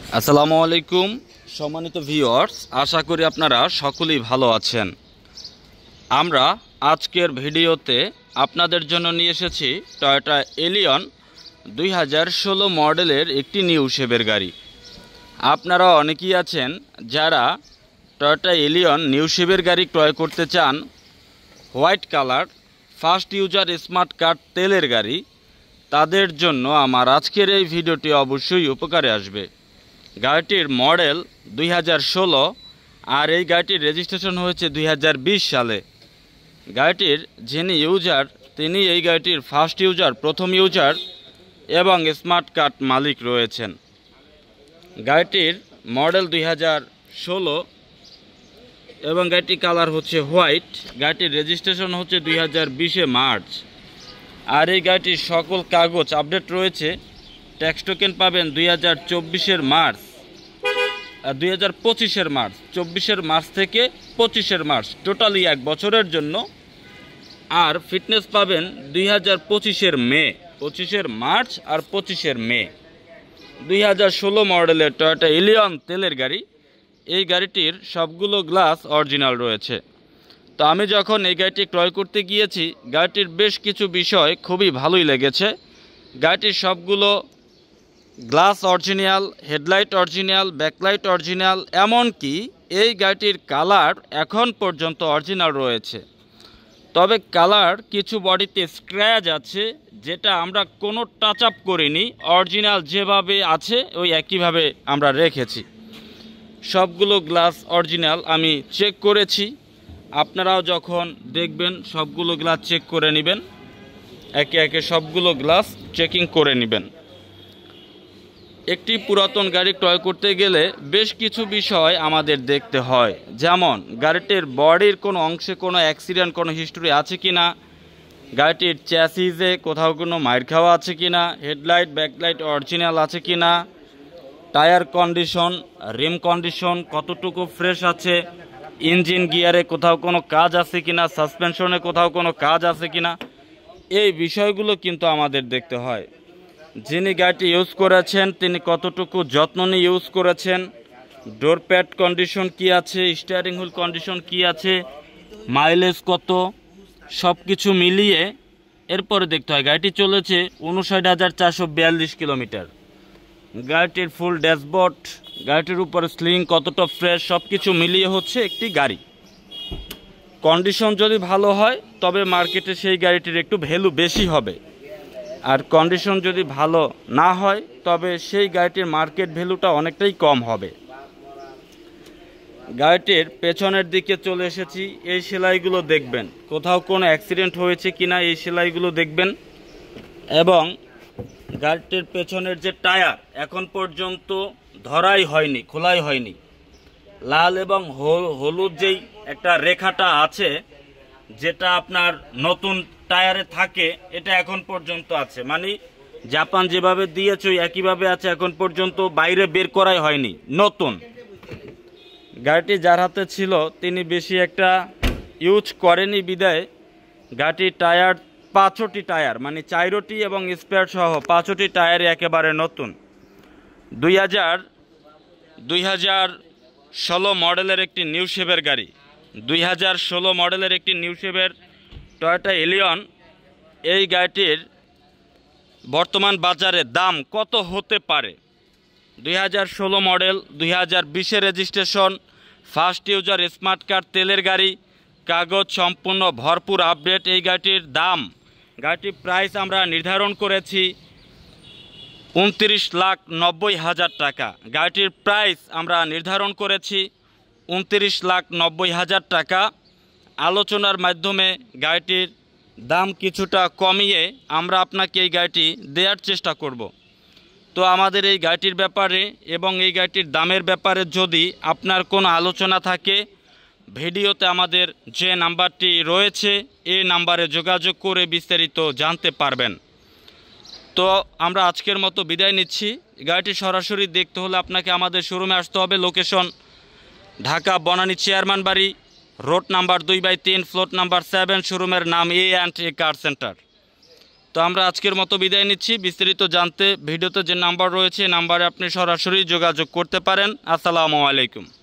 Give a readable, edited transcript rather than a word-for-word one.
আসসালামু আলাইকুম সম্মানিত ভিউয়ার্স, আশা করি আপনারা সকলেই ভালো আছেন। আমরা আজকের ভিডিওতে আপনাদের জন্য নিয়ে এসেছি টয়োটা এলিয়ন 2016 মডেলের একটি নিউ শেপের গাড়ি। আপনারা অনেকেই আছেন যারা টয়োটা এলিয়ন নিউ শেপের গাড়ি ক্রয় করতে চান, white colour first user smart card তেলের গাড়ি। তাদের জন্য আমার আজকের এই ভিডিওটি অবশ্যই উপকারে আসবে। গাড়িটির মডেল 2016 আর এই গাড়িটির রেজিস্ট্রেশন হয়েছে 2020 সালে। গাড়িটির যিনি ইউজার তিনি এই গাড়িটির ফার্স্ট ইউজার, প্রথম ইউজার এবং স্মার্ট কার্ড মালিক রয়েছেন। গাড়িটির মডেল 2016 এবং গাড়িটির কালার হচ্ছে হোয়াইট। গাড়িটির রেজিস্ট্রেশন হচ্ছে 2020 মার্চ। আর এই গাড়িটির সকল কাগজ আপডেট রয়েছে। ট্যাক্স টোকেন পাবেন 2024 মার্চ, 2025 মার্চ, 24 মার্চ থেকে 25 মার্চ, টোটালি 1 বছরের জন্য। আর ফিটনেস পাবেন 2025 মে, 25 মার্চ আর 25 মে। 2016 মডেলের টয়োটা এলিয়ন তেলের গাড়ি। এই গাড়িটির সবগুলো গ্লাস অরিজিনাল রয়েছে। তো আমি যখন এই গাড়িটি ক্রয় করতে গিয়েছি, গাড়িটির বেশ কিছু বিষয় খুবই ভালোই লেগেছে। গাড়িটির সবগুলো glass original, headlight original, backlight original, এমনকি এই গাড়িটির কালার এখন পর্যন্ত অরিজিনাল রয়েছে। তবে কালার কিছু বডিতে স্ক্র্যাচ আছে, যেটা আমরা কোনো টাচ আপ করিনি, অরিজিনাল যেভাবে আছে ওই একইভাবে আমরা রেখেছি। সবগুলো গ্লাস অরিজিনাল আমি চেক করেছি। আপনারাও যখন দেখবেন সবগুলো গ্লাস চেক করে নেবেন, একে একে সবগুলো গ্লাস চেকিং করে নেবেন। একটি পুরাতন গাড়ি ক্রয় করতে গেলে বেশ কিছু বিষয় আমাদের দেখতে হয়, যেমন গাড়িটির বডির কোনো অংশে কোনো অ্যাক্সিডেন্ট, কোনো হিস্টোরি আছে কি না, গাড়িটির চ্যাসিসে কোথাও কোনো মাইর খাওয়া আছে কি না, হেডলাইট ব্যাকলাইট অরিজিনাল আছে কি না, টায়ার কন্ডিশন, রিম কন্ডিশন কতটুকু ফ্রেশ আছে, ইঞ্জিন গিয়ারে কোথাও কোনো কাজ আছে কি না, সাসপেনশনে কোথাও কোনো কাজ আছে কি না, এই বিষয়গুলো কিন্তু আমাদের দেখতে হয়। যিনি গাড়িটি ইউজ করেছেন তিনি কতটুকু যত্ন নিয়ে ইউজ করেছেন, ডোর প্যাড কন্ডিশন কি আছে, স্টিয়ারিং হুইল কন্ডিশন কি আছে, মাইলেজ কত, সব কিছু মিলিয়ে এরপরে দেখতে হয়। গাড়িটি চলেছে 59,442 কিলোমিটার। গাড়িটির ফুল ড্যাশবোর্ড, গাড়িটির উপরে স্লিং কতটা ফ্রেশ, সব কিছু মিলিয়ে হচ্ছে একটি গাড়ি। কন্ডিশন যদি ভালো হয় তবে মার্কেটে সেই গাড়িটির একটু ভ্যালু বেশি হবে, আর কন্ডিশন যদি ভালো না হয় তবে সেই গাড়িটির মার্কেট ভ্যালুটা অনেকটাই কম হবে। গাড়িটির পেছনের দিকে চলে এসেছি। এই সেলাইগুলো দেখবেন, কোথাও কোনো অ্যাক্সিডেন্ট হয়েছে কিনা এই সেলাইগুলো দেখবেন। এবং গাড়িটির পেছনের যে টায়ার এখন পর্যন্ত ধরাই হয়নি, খোলাই হয়নি। লাল এবং হলুদ যেই একটা রেখাটা আছে, যেটা আপনার নতুন টায়ারে থাকে, এটা এখন পর্যন্ত আছে। মানে জাপান যেভাবে দিয়েছে একইভাবে আছে, এখন পর্যন্ত বাইরে বের করাই হয়নি, নতুন। গাড়িটি যার হাতে ছিল তিনি বেশি একটা ইউজ করেনি বিদায় গাড়িটির টায়ার 5টি টায়ার, মানে 4টি এবং স্পেয়ার সহ 5টি টায়ারে একেবারে নতুন। 2016 মডেলের একটি নিউ শেপের গাড়ি, 2016 মডেলের একটি নিউ শেপের টয়োটা এলিয়ন। এই গাড়িটির বর্তমান বাজারে দাম কত হতে পারে? 2016 model, 2020 registration, first user smart card তেলের গাড়ি, কাগজ সম্পূর্ণ ভরপুর আপডেট। এই গাড়িটির দাম, গাড়িটির প্রাইস আমরা নির্ধারণ করেছি 29,90,000 টাকা। গাড়িটির প্রাইস আমরা নির্ধারণ করেছি 29,90,000 টাকা। আলোচনার মাধ্যমে গাড়িটির দাম কিছুটা কমিয়ে আমরা আপনাকে এই গাড়িটি দেওয়ার চেষ্টা করব। তো আমাদের এই গাড়িটির ব্যাপারে এবং এই গাড়িটির দামের ব্যাপারে যদি আপনার কোনো আলোচনা থাকে, ভিডিওতে আমাদের যে নাম্বারটি রয়েছে এই নাম্বারে যোগাযোগ করে বিস্তারিত জানতে পারবেন। তো আমরা আজকের মতো বিদায় নিচ্ছি। গাড়িটি সরাসরি দেখতে হলে আপনাকে আমাদের শোরুমে আসতে হবে। লোকেশন ঢাকা বনানী চেয়ারম্যান বাড়ি, রোড নাম্বার 2/3, ফ্লোর নাম্বার 7, শোরুমের নাম A&A কার সেন্টার। তো তো আমরা আজকের মতো বিদায় নিচ্ছি। বিস্তারিত জানতে ভিডিওতে যে নাম্বার রয়েছে নাম্বারে আপনি সরাসরি যোগাযোগ করতে পারেন। আসসালামু আলাইকুম।